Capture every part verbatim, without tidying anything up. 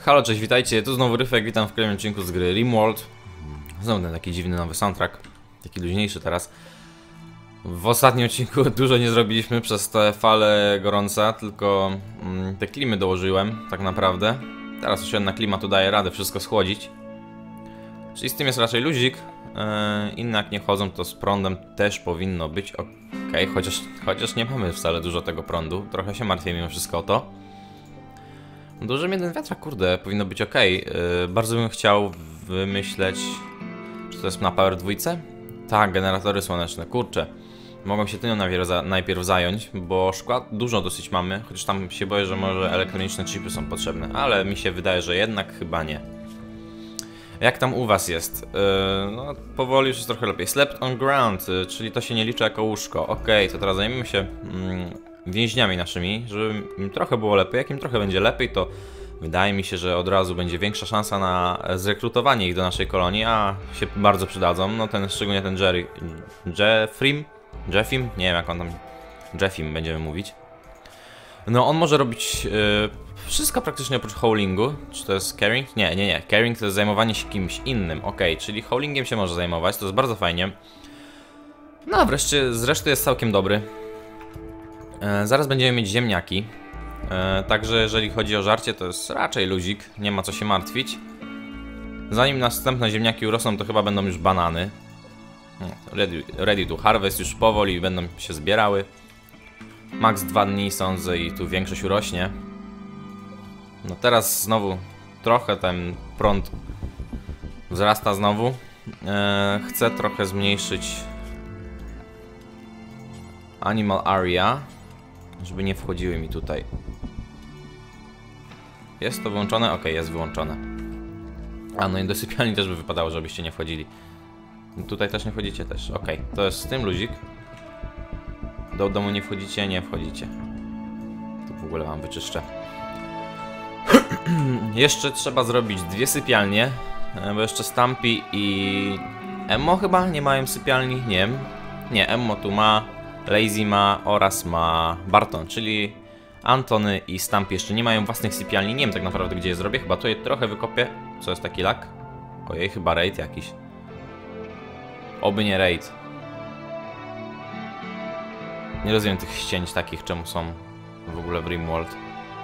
Halo, cześć, witajcie, tu znowu Ryfek, witam w kolejnym odcinku z gry RimWorld. Znowu ten taki dziwny nowy soundtrack, taki luźniejszy teraz. W ostatnim odcinku dużo nie zrobiliśmy przez te fale gorąca, tylko mm, te klimy dołożyłem, tak naprawdę. Teraz już jedna klima tu daje radę wszystko schłodzić. Czyli z tym jest raczej luzik. Yy, inne jak nie chodzą, to z prądem też powinno być ok, chociaż, chociaż nie mamy wcale dużo tego prądu. Trochę się martwię mimo wszystko o to. Duży jeden wiatrak, kurde, powinno być ok. Yy, bardzo bym chciał wymyśleć... Czy to jest na Power dwa? Tak, generatory słoneczne, kurczę. Mogą się tym najpierw zająć, bo szkła dużo dosyć mamy, chociaż tam się boję, że może elektroniczne chipy są potrzebne, ale mi się wydaje, że jednak chyba nie. Jak tam u was jest? Yy, no, powoli już jest trochę lepiej. Slept on ground, yy, czyli to się nie liczy jako łóżko. Okej, okay, to teraz zajmiemy się mm, więźniami naszymi, żeby im trochę było lepiej. Jak im trochę będzie lepiej, to wydaje mi się, że od razu będzie większa szansa na zrekrutowanie ich do naszej kolonii, a się bardzo przydadzą. No ten, szczególnie ten Jerry... Jeffrim? Jeffim? Nie wiem jak on tam... Jeffim będziemy mówić. No on może robić yy, wszystko praktycznie oprócz haulingu. Czy to jest carrying? Nie, nie, nie. Carrying to jest zajmowanie się kimś innym. Ok, czyli haulingiem się może zajmować, to jest bardzo fajnie. No a wreszcie, zresztą jest całkiem dobry. Yy, zaraz będziemy mieć ziemniaki. Yy, także jeżeli chodzi o żarcie, to jest raczej luzik. Nie ma co się martwić. Zanim następne ziemniaki urosną, to chyba będą już banany. Ready, ready to harvest, już powoli będą się zbierały. Max dwa dni sądzę i tu większość urośnie. No teraz znowu trochę ten prąd wzrasta znowu. Eee, chcę trochę zmniejszyć animal area, żeby nie wchodziły mi tutaj. Jest to wyłączone? Ok, jest wyłączone. A no i do sypialni też by wypadało, żebyście nie wchodzili. Tutaj też nie wchodzicie też, ok. To jest z tym luzik. Do domu nie wchodzicie, nie wchodzicie. To w ogóle wam wyczyszczę. Jeszcze trzeba zrobić dwie sypialnie, bo jeszcze Stampy i Emmo chyba nie mają sypialni, nie wiem. Nie, Emmo tu ma, Lazy ma oraz ma Barton, czyli Antony i Stampy jeszcze nie mają własnych sypialni. Nie wiem tak naprawdę gdzie je zrobię, chyba tu je trochę wykopię. Co jest taki lak? Ojej, chyba raid jakiś. Oby nie raid. Nie rozumiem tych ścięć takich, czemu są w ogóle w RimWorld.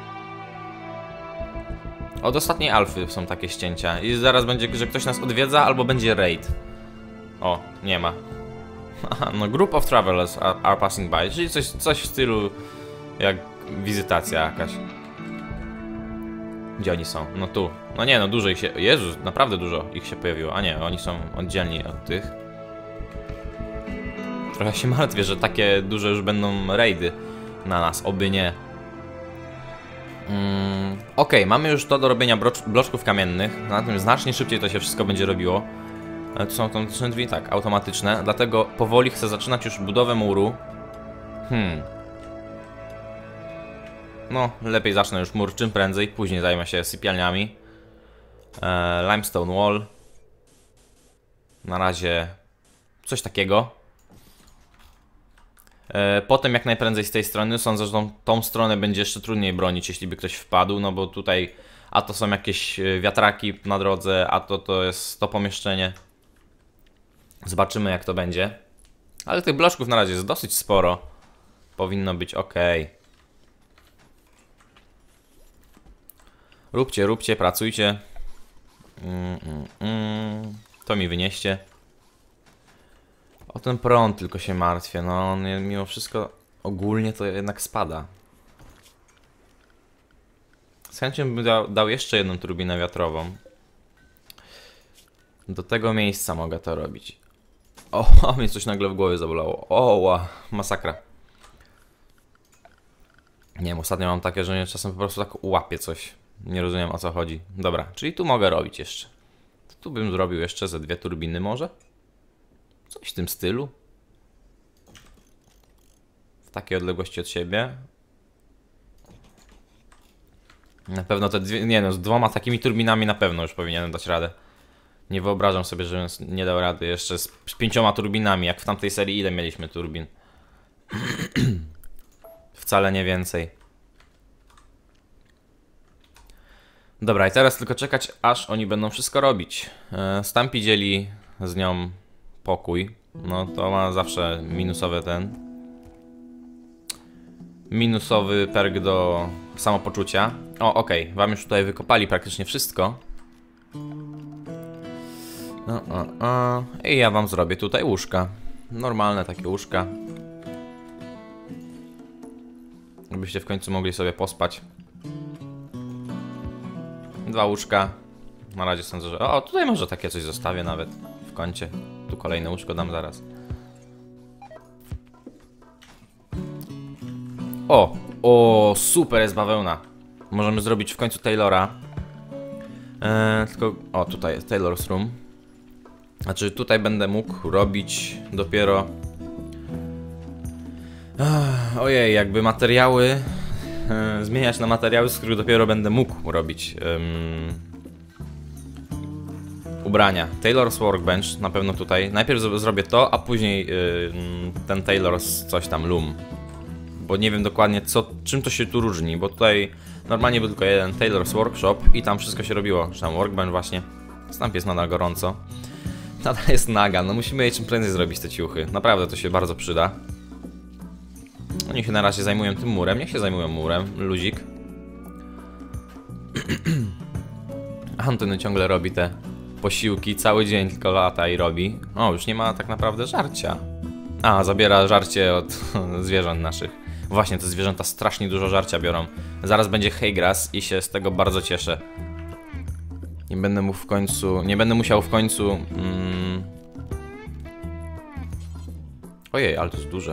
Od ostatniej alfy są takie ścięcia i zaraz będzie, że ktoś nas odwiedza albo będzie raid. O, nie ma. Aha, no group of travelers are, are passing by, czyli coś, coś w stylu jak wizytacja jakaś. Gdzie oni są? No tu. No nie, no dużo ich się... Jezus, naprawdę dużo ich się pojawiło. A nie, oni są oddzielni od tych. Trochę się martwię, że takie duże już będą raidy na nas, oby nie. Mm, ok, mamy już to do robienia bloczków kamiennych. Na tym znacznie szybciej to się wszystko będzie robiło. Ale to są automatyczne drzwi? Tak, automatyczne. Dlatego powoli chcę zaczynać już budowę muru. Hmm. No, lepiej zacznę już mur czym prędzej. Później zajmę się sypialniami. e, Limestone wall. Na razie coś takiego. Potem jak najprędzej z tej strony. Sądzę, że tą, tą stronę będzie jeszcze trudniej bronić, jeśli by ktoś wpadł. No bo tutaj a to są jakieś wiatraki na drodze, a to to jest to pomieszczenie. Zobaczymy jak to będzie. Ale tych bloczków na razie jest dosyć sporo. Powinno być ok. Róbcie, róbcie, pracujcie. mm, mm, mm. To mi wynieście. O ten prąd tylko się martwię, no on mimo wszystko ogólnie to jednak spada. Z chęcią bym dał, dał jeszcze jedną turbinę wiatrową. Do tego miejsca mogę to robić. O, o mnie coś nagle w głowie zabolało. O, ła, masakra. Nie wiem, ostatnio mam takie, że mnie czasem po prostu tak łapie coś. Nie rozumiem o co chodzi. Dobra, czyli tu mogę robić jeszcze. To tu bym zrobił jeszcze ze dwie turbiny może? Coś w tym stylu. W takiej odległości od siebie. Na pewno te dwie... Nie no, z dwoma takimi turbinami na pewno już powinienem dać radę. Nie wyobrażam sobie, żebym nie dał rady jeszcze z, z pięcioma turbinami. Jak w tamtej serii ile mieliśmy turbin? Wcale nie więcej. Dobra, i teraz tylko czekać, aż oni będą wszystko robić. E, Stampy dzieli z nią pokój. No to ma zawsze minusowy ten. Minusowy perk do samopoczucia. O, okej, okay. Wam już tutaj wykopali praktycznie wszystko. No, o, o. I ja wam zrobię tutaj łóżka. Normalne takie łóżka. Żebyście w końcu mogli sobie pospać. Dwa łóżka. Na razie sądzę, że... O, tutaj może takie coś zostawię nawet w kącie. Tu kolejne łóżko dam zaraz. O! O, super jest bawełna. Możemy zrobić w końcu Taylora. Eee, tylko... O, tutaj jest Taylor's Room. Znaczy tutaj będę mógł robić dopiero... Ach, ojej, jakby materiały... E, zmieniać na materiały, z których dopiero będę mógł robić um, ubrania. Taylor's Workbench, na pewno tutaj. Najpierw zrobię to, a później y, ten Taylor's coś tam Loom. Bo nie wiem dokładnie co, czym to się tu różni, bo tutaj normalnie był tylko jeden Taylor's Workshop i tam wszystko się robiło. Czy tam Workbench właśnie. Stamp jest nadal gorąco. Nadal jest naga, no musimy jej czym prędzej zrobić te ciuchy. Naprawdę to się bardzo przyda. Oni się na razie zajmują tym murem, niech się zajmują murem, luzik. Antony ciągle robi te posiłki, cały dzień tylko lata i robi. O, już nie ma tak naprawdę żarcia. A, zabiera żarcie od zwierząt naszych. Właśnie, te zwierzęta strasznie dużo żarcia biorą. Zaraz będzie haygrass i się z tego bardzo cieszę. Nie będę mu w końcu, nie będę musiał w końcu... Mm... Ojej, ale to jest duże.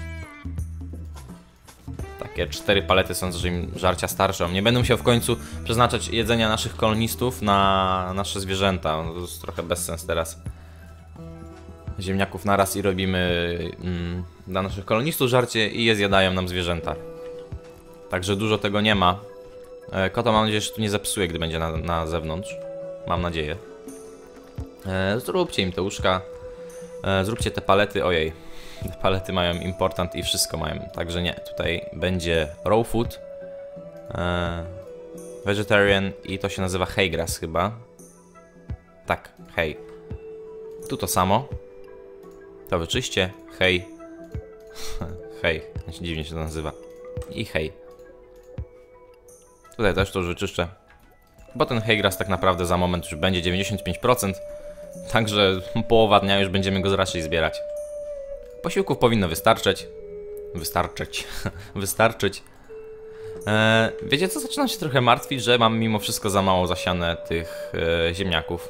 Takie cztery palety sądzę, że im żarcia starczą. Nie będę musiał w końcu przeznaczać jedzenia naszych kolonistów na nasze zwierzęta. To jest trochę bez sens teraz. Ziemniaków naraz i robimy mm, dla naszych kolonistów żarcie i je zjadają nam zwierzęta. Także dużo tego nie ma. E, kota mam nadzieję, że tu nie zepsuje, gdy będzie na, na zewnątrz. Mam nadzieję. E, zróbcie im te łóżka. E, zróbcie te palety. Ojej. Te palety mają important i wszystko mają. Także nie. Tutaj będzie raw food. E, vegetarian i to się nazywa haygrass chyba. Tak, hay. Tu to samo. To wyczyście. Hej. Hej. Dziwnie się to nazywa. I hej. Tutaj też to już wyczyszczę. Bo ten haygrass tak naprawdę za moment już będzie dziewięćdziesiąt pięć procent. Także połowa dnia już będziemy go raczej zbierać. Posiłków powinno wystarczyć. Wystarczyć. Wystarczyć. Eee, wiecie co? Zaczynam się trochę martwić, że mam mimo wszystko za mało zasiane tych e, ziemniaków.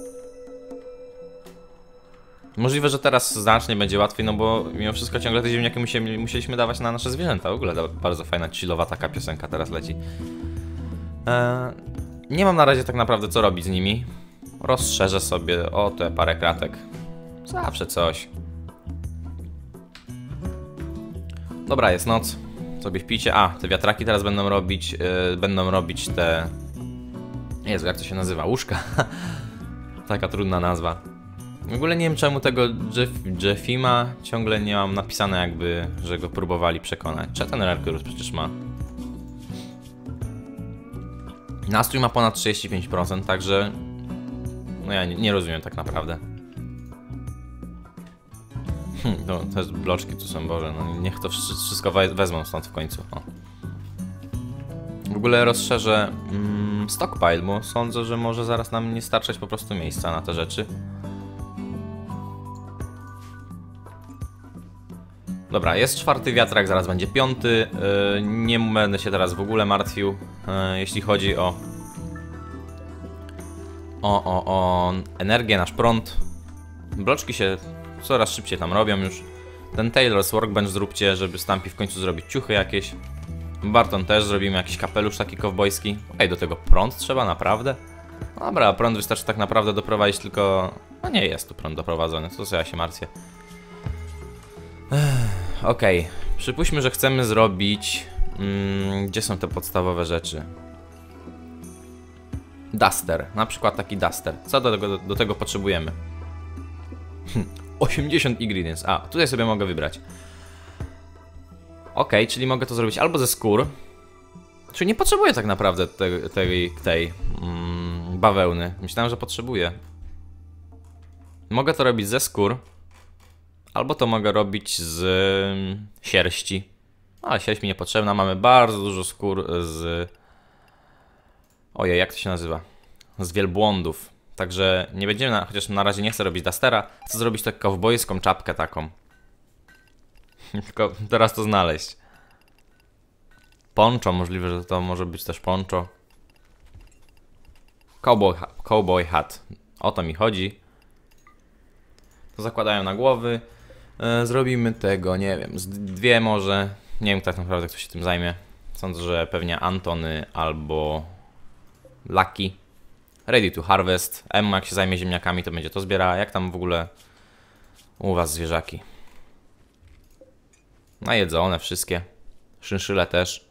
Możliwe, że teraz znacznie będzie łatwiej, no bo mimo wszystko ciągle te ziemniaki musieli, musieliśmy dawać na nasze zwierzęta. W ogóle bardzo fajna, chillowa taka piosenka teraz leci. Eee, nie mam na razie tak naprawdę co robić z nimi. Rozszerzę sobie o te parę kratek. Zawsze coś. Dobra, jest noc. Sobie śpicie. A, te wiatraki teraz będą robić, yy, będą robić te... Jezu, jak to się nazywa? Łóżka. Taka trudna nazwa. W ogóle nie wiem czemu tego Jeff, Jeffima ciągle nie mam napisane jakby, że go próbowali przekonać. Czy ten Rerkurus przecież ma? Nastrój ma ponad trzydzieści pięć procent, także... No ja nie, nie rozumiem tak naprawdę. Hm, no te bloczki tu są, Boże, no niech to wszystko wezmą stąd w końcu. O. W ogóle rozszerzę mm, stockpile, bo sądzę, że może zaraz nam nie starczać po prostu miejsca na te rzeczy. Dobra, jest czwarty wiatrak, zaraz będzie piąty. Yy, nie będę się teraz w ogóle martwił, yy, jeśli chodzi o... O, o, o energię, nasz prąd. Bloczki się coraz szybciej tam robią już. Ten Taylor's Workbench zróbcie, żeby Stampy w końcu zrobić ciuchy jakieś. Barton też zrobimy jakiś kapelusz taki kowbojski. Ej, do tego prąd trzeba, naprawdę? Dobra, prąd wystarczy tak naprawdę doprowadzić tylko... No nie jest tu prąd doprowadzony, to co ja się martwię. Okej, okay. Przypuśćmy, że chcemy zrobić... Mm, gdzie są te podstawowe rzeczy? Duster, na przykład taki duster. Co do tego, do, do tego potrzebujemy? osiemdziesiąt ingredients. A, tutaj sobie mogę wybrać. Ok, czyli mogę to zrobić albo ze skór. Czyli nie potrzebuję tak naprawdę tej, tej, tej bawełny. Myślałem, że potrzebuję. Mogę to robić ze skór. Albo to mogę robić z sierści. Ale sierść mi niepotrzebna. Mamy bardzo dużo skór z... Ojej, jak to się nazywa? Z wielbłądów. Także nie będziemy, na... chociaż na razie nie chcę robić dastera. Chcę zrobić taką kowbojską czapkę taką. Tylko teraz to znaleźć. Poncho, możliwe, że to może być też poncho. Cowboy, cowboy hat. O to mi chodzi. To zakładają na głowy. E, zrobimy tego, nie wiem, z dwie może. Nie wiem tak naprawdę, kto się tym zajmie. Sądzę, że pewnie Antony albo Lucky. Ready to harvest. Emma, jak się zajmie ziemniakami, to będzie to zbierała. Jak tam w ogóle u was zwierzaki? Najedzone wszystkie. Szynszyle też.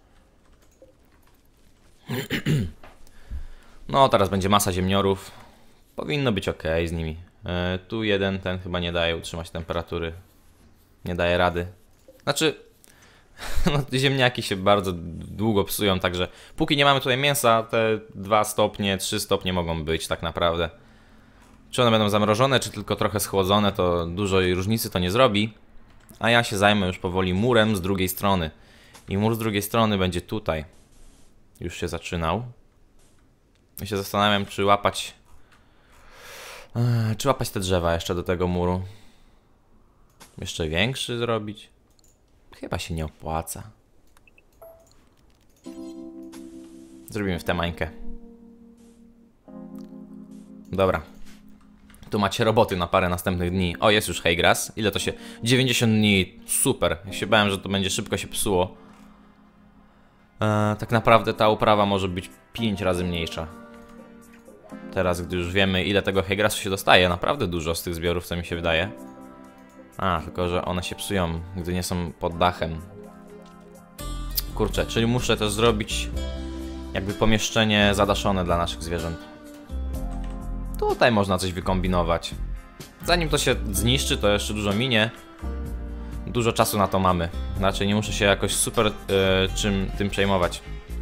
No, teraz będzie masa ziemniorów. Powinno być ok z nimi. Yy, tu jeden, ten chyba nie daje utrzymać temperatury. Nie daje rady. Znaczy, no, ziemniaki się bardzo długo psują, także póki nie mamy tutaj mięsa, te dwa stopnie, trzy stopnie mogą być tak naprawdę. Czy one będą zamrożone, czy tylko trochę schłodzone, to dużej różnicy to nie zrobi. A ja się zajmę już powoli murem z drugiej strony. I mur z drugiej strony będzie tutaj. Już się zaczynał. I się zastanawiam, czy łapać... Eee, czy łapać te drzewa jeszcze do tego muru. Jeszcze większy zrobić. Chyba się nie opłaca. Zrobimy w tę mańkę. Dobra. Tu macie roboty na parę następnych dni. O, jest już Haygrass. Ile to się... dziewięćdziesiąt dni. Super. Ja się bałem, że to będzie szybko się psuło. Eee, tak naprawdę ta uprawa może być pięć razy mniejsza. Teraz, gdy już wiemy, ile tego Haygrassu się dostaje. Naprawdę dużo z tych zbiorów, co mi się wydaje. A, tylko że one się psują, gdy nie są pod dachem. Kurczę, czyli muszę też zrobić jakby pomieszczenie zadaszone dla naszych zwierząt. Tutaj można coś wykombinować. Zanim to się zniszczy, to jeszcze dużo minie. Dużo czasu na to mamy. Raczej nie muszę się jakoś super yy, czym tym przejmować.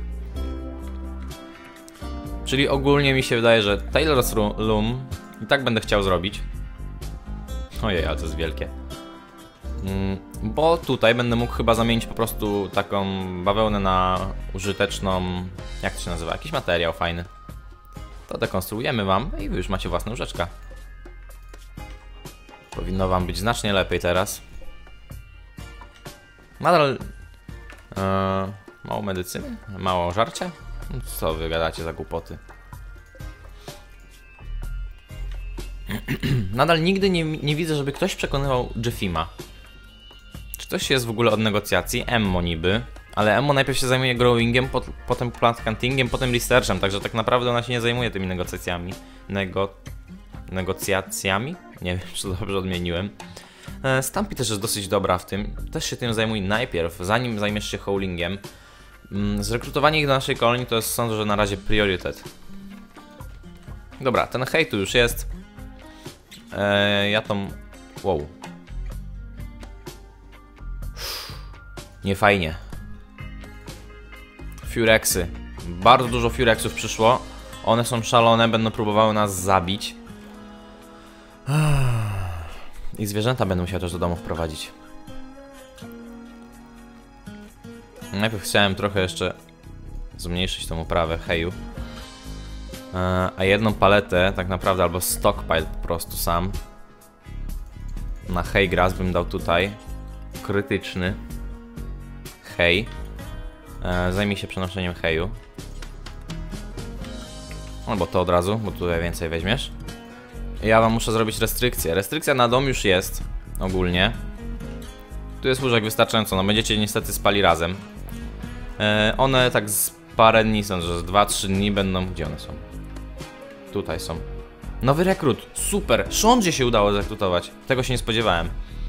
Czyli ogólnie mi się wydaje, że Taylor's Loom i tak będę chciał zrobić. Ojej, ale to jest wielkie. Mm, bo tutaj będę mógł chyba zamienić po prostu taką bawełnę na użyteczną... Jak to się nazywa? Jakiś materiał fajny. To dekonstruujemy wam i wy już macie własne łóżeczka. Powinno wam być znacznie lepiej teraz. Nadal... Yy, mało medycyny? Mało żarcia? Co wy gadacie za głupoty? Nadal nigdy nie, nie widzę, żeby ktoś przekonywał Jeffima. Czy ktoś jest w ogóle od negocjacji? Emmo niby. Ale Emmo najpierw się zajmuje growingiem, pot, potem plant huntingiem, potem researchem. Także tak naprawdę ona się nie zajmuje tymi negocjacjami. Nego... Negocjacjami? Nie wiem, czy to dobrze odmieniłem. E, Stampy też jest dosyć dobra w tym. Też się tym zajmuj najpierw, zanim zajmiesz się howlingiem. Zrekrutowanie ich do naszej kolonii to jest, sądzę, że na razie priorytet. Dobra, ten hej tu już jest. Eee, ja tą... Wow. Nie fajnie. Furexy. Bardzo dużo Furexów przyszło. One są szalone, będą próbowały nas zabić. I zwierzęta będą musiały też do domu wprowadzić. Najpierw chciałem trochę jeszcze zmniejszyć tą uprawę heju. A jedną paletę tak naprawdę, albo stockpile po prostu sam na Haygrass bym dał tutaj. Krytyczny hej. Zajmij się przenoszeniem heju. Albo to od razu, bo tutaj więcej weźmiesz. Ja wam muszę zrobić restrykcję. Restrykcja na dom już jest ogólnie. Tu jest łóżek wystarczająco, no będziecie niestety spali razem. e, One tak z parę dni są, że z dwa trzy dni będą... Gdzie one są? Tutaj są. Nowy rekrut, super! Szondzie się udało zrekrutować. Tego się nie spodziewałem.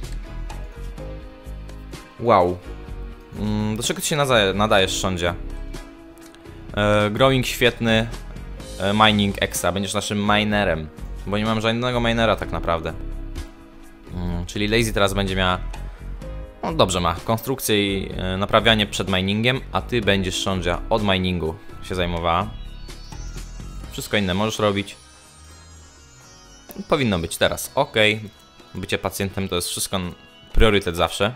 Wow. mm, Do czego ty się nadaje, nadajesz, Szondzia? e, Growing świetny, e, mining extra. Będziesz naszym minerem. Bo nie mam żadnego minera tak naprawdę. mm, Czyli Lazy teraz będzie miała... No dobrze, ma konstrukcję i y, naprawianie przed miningiem, a ty będziesz, Szondzia, od miningu się zajmowała. Wszystko inne możesz robić. Powinno być teraz ok. Bycie pacjentem to jest wszystko priorytet zawsze.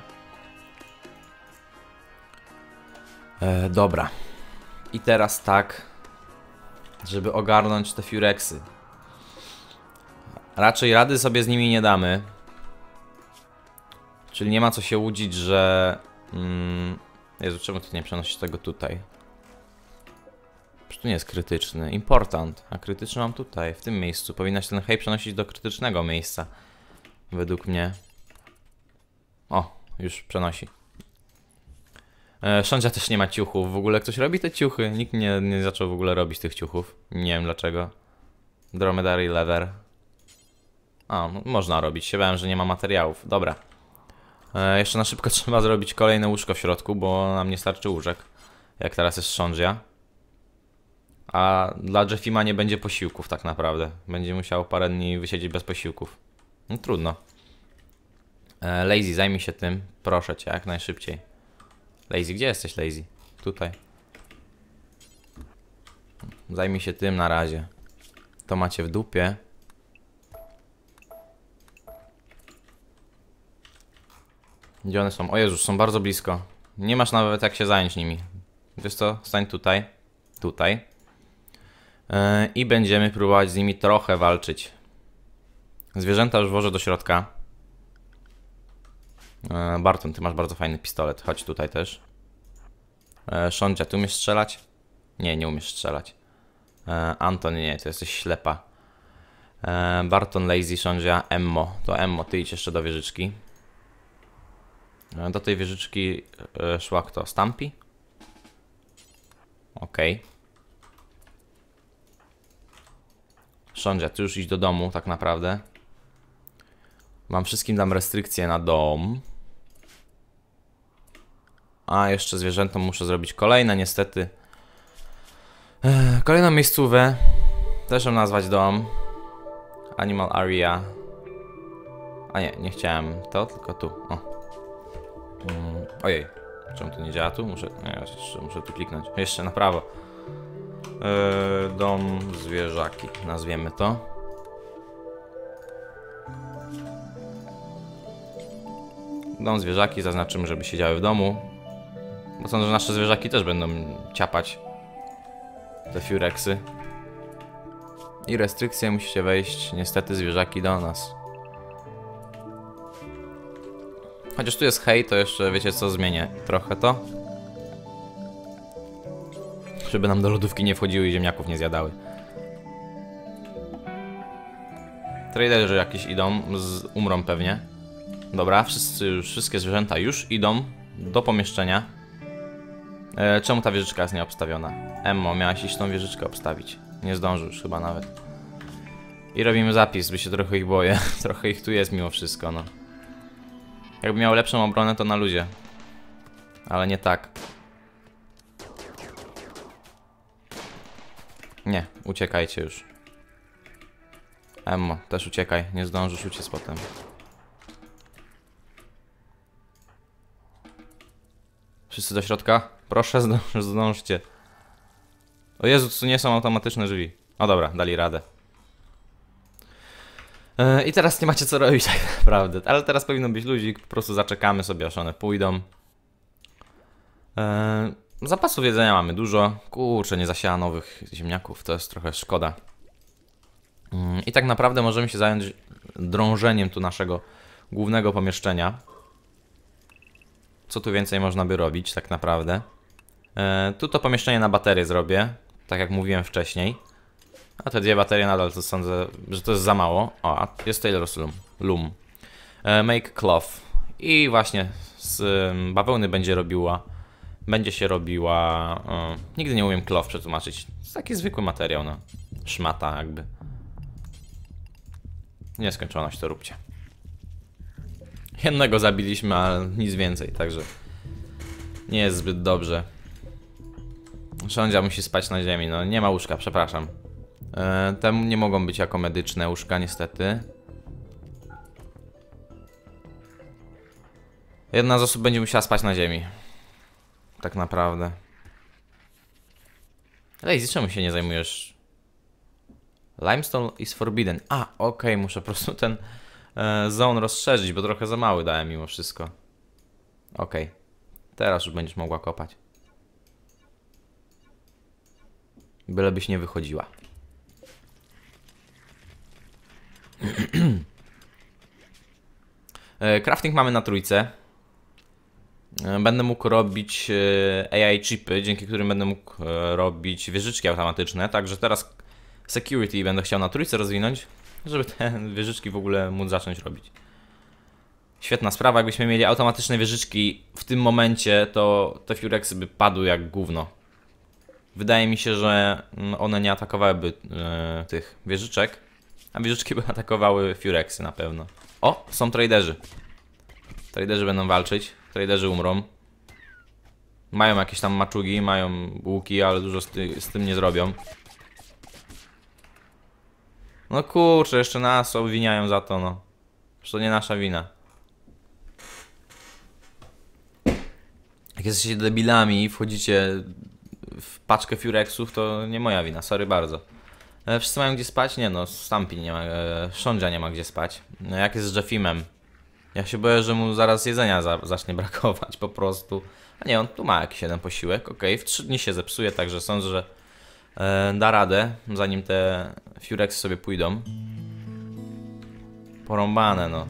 E, dobra. I teraz tak, żeby ogarnąć te Furexy. Raczej rady sobie z nimi nie damy. Czyli nie ma co się łudzić, że... Mm, Jezu, czemu ty nie przenosisz tego tutaj? Przecież tu nie jest krytyczny. Important. A krytyczny mam tutaj, w tym miejscu. Powinnaś ten hej przenosić do krytycznego miejsca. Według mnie. O, już przenosi. E, Sządzia też nie ma ciuchów. W ogóle ktoś robi te ciuchy? Nikt nie, nie zaczął w ogóle robić tych ciuchów. Nie wiem dlaczego. Dromedary leather. A, no, można robić. Się bałem, że nie ma materiałów. Dobra. E, jeszcze na szybko trzeba zrobić kolejne łóżko w środku, bo nam nie starczy łóżek. Jak teraz jest Sządzia. A dla Jeffima nie będzie posiłków tak naprawdę. Będzie musiał parę dni wysiedzieć bez posiłków. No trudno. E, Lazy, zajmij się tym. Proszę cię, jak najszybciej. Lazy, gdzie jesteś, Lazy? Tutaj. Zajmij się tym na razie. To macie w dupie. Gdzie one są? O Jezus, są bardzo blisko. Nie masz nawet jak się zająć nimi. Wiesz co? Stań tutaj. Tutaj. Yy, I będziemy próbować z nimi trochę walczyć. Zwierzęta już włożę do środka. Yy, Barton, ty masz bardzo fajny pistolet. Chodź tutaj też. Yy, Sządzia, ty umiesz strzelać? Nie, nie umiesz strzelać. Yy, Anton, nie, to jesteś ślepa. Yy, Barton, Lazy, Sządzia, Emmo. To Emmo, ty idź jeszcze do wieżyczki. Yy, do tej wieżyczki yy, szła kto? Stampy? Okej. Okay. Sządzia, ty już idź do domu tak naprawdę. Mam wszystkim dam restrykcje na dom. A jeszcze zwierzętom muszę zrobić kolejne niestety. Ech, kolejną miejscówę. Też ją nazwać dom. Animal area. A nie, nie chciałem to, tylko tu. O. Mm, ojej, czemu to nie działa tu? Muszę, nie, jeszcze muszę tu kliknąć. Jeszcze na prawo. Yy, dom zwierzaki, nazwiemy to. Dom zwierzaki, zaznaczymy, żeby siedziały w domu. Bo sądzę, że nasze zwierzaki też będą ciapać te Furexy. I restrykcje, musicie wejść niestety zwierzaki do nas. Chociaż tu jest hej, to jeszcze wiecie co, zmienię trochę to. Żeby nam do lodówki nie wchodziły i ziemniaków nie zjadały. Traderzy jakieś idą, z, umrą pewnie. Dobra, wszyscy już, wszystkie zwierzęta już idą do pomieszczenia. E, czemu ta wieżyczka jest nieobstawiona? Emmo, miałaś iść tą wieżyczkę obstawić. Nie zdążysz chyba nawet. I robimy zapis, by się trochę ich boję. Trochę ich tu jest mimo wszystko, no. Jakby miał lepszą obronę, to na luzie. Ale nie tak. Nie, uciekajcie już. Emmo, też uciekaj, nie zdążysz uciec potem. Wszyscy do środka? Proszę, zdąż, zdążcie. O Jezu, tu nie są automatyczne drzwi. O dobra, dali radę. Yy, I teraz nie macie co robić tak naprawdę. Ale teraz powinno być ludzik, po prostu zaczekamy sobie, aż one pójdą. Yy, zapasów jedzenia mamy dużo. Kurczę, nie zasiała nowych ziemniaków, to jest trochę szkoda. Yy, I tak naprawdę możemy się zająć drążeniem tu naszego głównego pomieszczenia. Co tu więcej można by robić tak naprawdę? Yy, tu to pomieszczenie na baterię zrobię, tak jak mówiłem wcześniej. A te dwie baterie nadal to sądzę, że to jest za mało. O, a jest Taylor's Loom. Loom. Yy, make cloth. I właśnie z yy, bawełny będzie robiła, będzie się robiła, yy, nigdy nie umiem cloth przetłumaczyć. To jest taki zwykły materiał, no. Szmata jakby. Nieskończoność to róbcie. Jednego zabiliśmy, ale nic więcej, także nie jest zbyt dobrze. Sządzia musi spać na ziemi, no nie ma łóżka, przepraszam. E, te nie mogą być jako medyczne łóżka niestety. Jedna z osób będzie musiała spać na ziemi. Tak naprawdę. Lazy, czemu się nie zajmujesz Limestone is forbidden. A, okej, okay, muszę po prostu ten e, zone rozszerzyć, bo trochę za mały dałem mimo wszystko. Okej, okay. Teraz już będziesz mogła kopać. Bylebyś nie wychodziła. e, crafting mamy na trójce. E, będę mógł robić e, A I chipy, dzięki którym będę mógł e, robić wieżyczki automatyczne. Także teraz security będę chciał na trójce rozwinąć, żeby te wieżyczki w ogóle móc zacząć robić. Świetna sprawa, jakbyśmy mieli automatyczne wieżyczki w tym momencie, to te Furexy by padły jak gówno. Wydaje mi się, że one nie atakowałyby e, tych wieżyczek, a wieżyczki by atakowały Furexy na pewno. O, są traderzy. Traderzy będą walczyć, traderzy umrą. Mają jakieś tam maczugi, mają łuki, ale dużo z, ty z tym nie zrobią. No kurczę, jeszcze nas obwiniają za to, no. Że to nie nasza wina. Jak jesteście debilami i wchodzicie w paczkę Furexów, to nie moja wina, sorry bardzo. E, wszyscy mają gdzie spać? Nie no, Stampin nie ma, e, Shonja nie ma gdzie spać. E, jak jest z Jeffimem? Ja się boję, że mu zaraz jedzenia za, zacznie brakować po prostu. A nie, on tu ma jakiś jeden posiłek, okej, okay. W trzy dni się zepsuje, także sądzę, że e, da radę, zanim te Furexy sobie pójdą. Porąbane, no.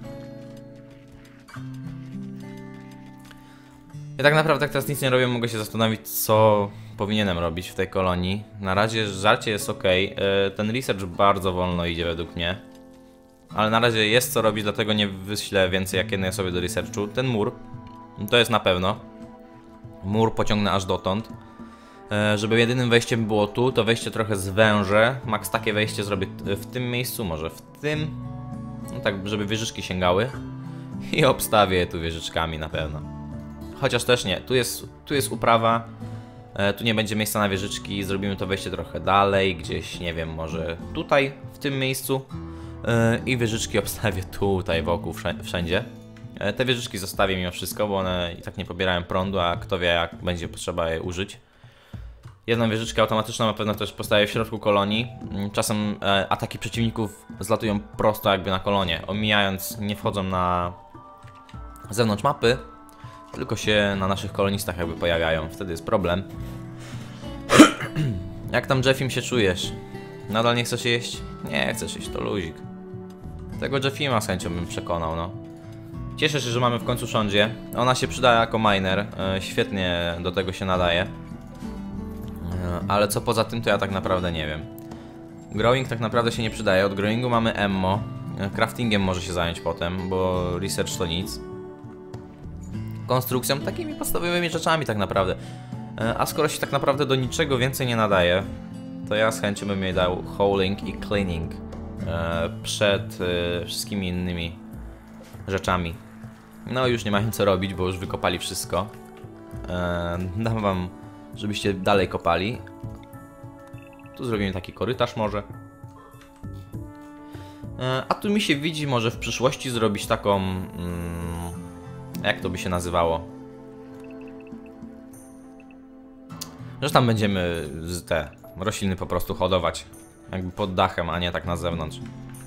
Ja tak naprawdę jak teraz nic nie robię, mogę się zastanowić, co powinienem robić w tej kolonii. Na razie żarcie jest ok. Ten research bardzo wolno idzie według mnie. Ale na razie jest co robić, dlatego nie wyślę więcej jak jednej osoby do researchu. Ten mur, to jest na pewno. Mur pociągnę aż dotąd. Żeby jedynym wejściem było tu, to wejście trochę zwężę. Max takie wejście zrobię w tym miejscu, może w tym. No tak, żeby wieżyczki sięgały. I obstawię je tu wieżyczkami na pewno. Chociaż też nie, tu jest, tu jest uprawa, e, tu nie będzie miejsca na wieżyczki, zrobimy to wejście trochę dalej, gdzieś, nie wiem, może tutaj, w tym miejscu e, i wieżyczki obstawię tutaj wokół, wszędzie. E, te wieżyczki zostawię mimo wszystko, bo one i tak nie pobierają prądu, a kto wie jak będzie potrzeba je użyć. Jedną wieżyczkę automatyczną na pewno też postawię w środku kolonii. Czasem e, ataki przeciwników zlatują prosto jakby na kolonie, omijając, nie wchodzą na zewnątrz mapy, tylko się na naszych kolonistach jakby pojawiają. Wtedy jest problem. Jak tam Jeffim się czujesz? Nadal nie chcesz jeść? Nie chcesz jeść, to luzik. Tego Jeffima z chęcią bym przekonał, no. Cieszę się, że mamy w końcu Shonję. Ona się przyda jako miner. E, świetnie do tego się nadaje. E, ale co poza tym, to ja tak naprawdę nie wiem. Growing tak naprawdę się nie przydaje. Od growingu mamy ammo. E, craftingiem może się zająć potem, bo research to nic. Konstrukcją, takimi podstawowymi rzeczami tak naprawdę. A skoro się tak naprawdę do niczego więcej nie nadaje, to ja z chęcią bym jej dał hauling i cleaning e, przed e, wszystkimi innymi rzeczami. No już nie mają co robić, bo już wykopali wszystko. E, dam wam, żebyście dalej kopali. Tu zrobimy taki korytarz może. E, a tu mi się widzi może w przyszłości zrobić taką... Mm, jak to by się nazywało? Że tam będziemy te rośliny po prostu hodować. Jakby pod dachem, a nie tak na zewnątrz.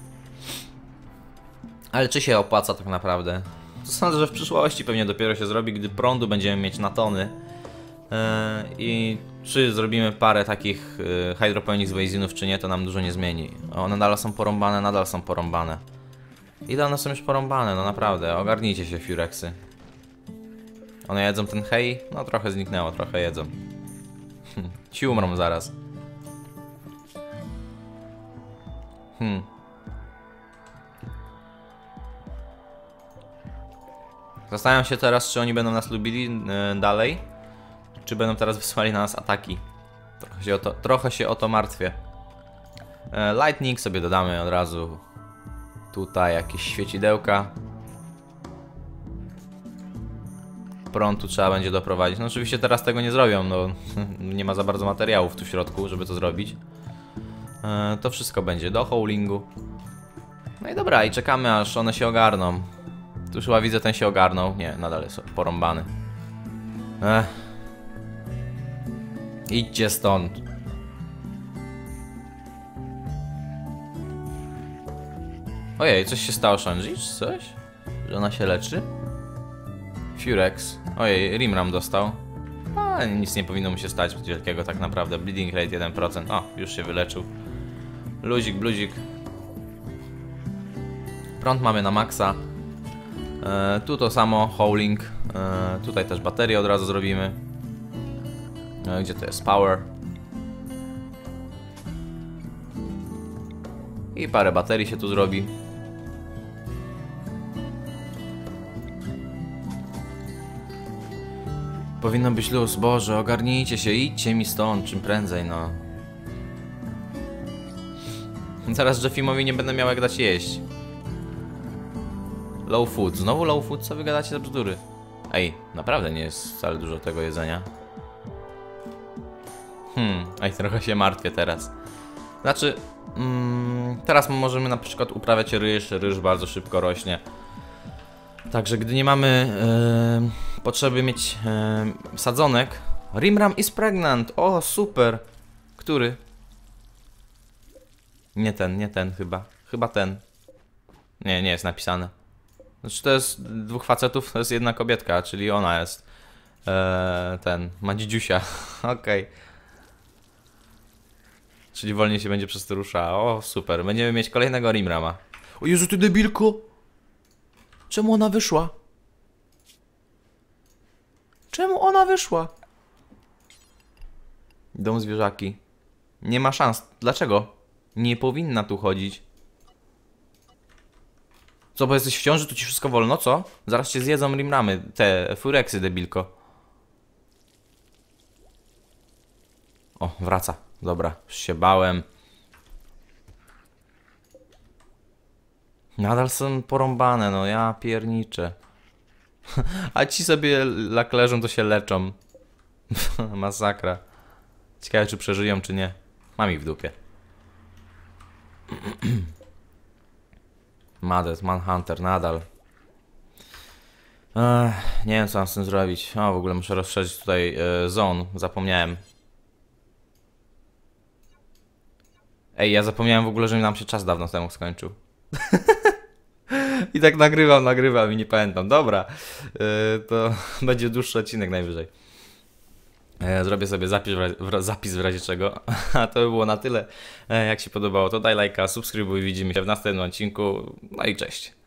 Ale czy się opłaca tak naprawdę? To sądzę, że w przyszłości pewnie dopiero się zrobi, gdy prądu będziemy mieć na tony. Yy, I czy zrobimy parę takich yy, hydroponics wazinów, czy nie, to nam dużo nie zmieni. One nadal są porąbane, nadal są porąbane. Ile one są już porąbane? No naprawdę, ogarnijcie się, Furexy. One jedzą ten hej? No trochę zniknęło, trochę jedzą. Ci umrą zaraz. Hmm. Zastanawiam się teraz, czy oni będą nas lubili yy, dalej, czy będą teraz wysłali na nas ataki. Trochę się o to, trochę się o to martwię. Yy, lightning sobie dodamy od razu. Tutaj jakieś świecidełka. Prąd tu trzeba będzie doprowadzić. No oczywiście teraz tego nie zrobią, no nie ma za bardzo materiałów tu w środku, żeby to zrobić. E, to wszystko będzie do haulingu. No i dobra, i czekamy aż one się ogarną. Tu już chyba widzę, ten się ogarnął. Nie, nadal jest porąbany. Ech. Idźcie stąd. Ojej, coś się stało Shenji, czy coś? Że ona się leczy? Furex. Ojej, Rimram dostał. A, nic nie powinno mu się stać wielkiego tak naprawdę. Bleeding rate jeden procent. O, już się wyleczył. Luzik, bluzik. Prąd mamy na maksa. E, tu to samo, howling. E, tutaj też baterię od razu zrobimy. E, gdzie to jest? Power. I parę baterii się tu zrobi. Powinno być luz. Boże, ogarnijcie się, idźcie mi stąd czym prędzej, no. Zaraz Jeffimowi nie będę miał jak dać jeść. Low food. Znowu low food? Co wy gadacie za bzdury? Ej, naprawdę nie jest wcale dużo tego jedzenia. Hmm, ej, trochę się martwię teraz. Znaczy, mm, teraz możemy na przykład uprawiać ryż. Ryż bardzo szybko rośnie. Także gdy nie mamy yy, potrzeby mieć yy, sadzonek. Rimram is pregnant. O, super. Który? Nie ten, nie ten chyba. Chyba ten. Nie, nie jest napisane. Znaczy to jest dwóch facetów, to jest jedna kobietka, czyli ona jest eee, ten, ma dzidziusia. Okej. Okay. Czyli wolniej się będzie przez to rusza. O, super. Będziemy mieć kolejnego Rimrama. O Jezu, ty debilko! Czemu ona wyszła? Czemu ona wyszła? Dom zwierzaki. Nie ma szans. Dlaczego? Nie powinna tu chodzić. Co, bo jesteś w ciąży, to ci wszystko wolno, co? Zaraz cię zjedzą Rimramy, te fureksy, debilko. O, wraca. Dobra, już się bałem. Nadal są porąbane, no ja pierniczę. A ci sobie jak leżą, to się leczą. Masakra. Ciekawe, czy przeżyją, czy nie. Mam ich w dupie. Madet, Manhunter, nadal. Ech, nie wiem, co mam z tym zrobić. O, w ogóle muszę rozszerzyć tutaj e, zone. Zapomniałem. Ej, ja zapomniałem w ogóle, że nam się czas dawno temu skończył. I tak nagrywam, nagrywam i nie pamiętam. Dobra, e, to będzie dłuższy odcinek najwyżej. E, zrobię sobie zapis w, zapis w razie czego. A to by było na tyle. E, jak się podobało, to daj lajka, subskrybuj. Widzimy się w następnym odcinku. No i cześć.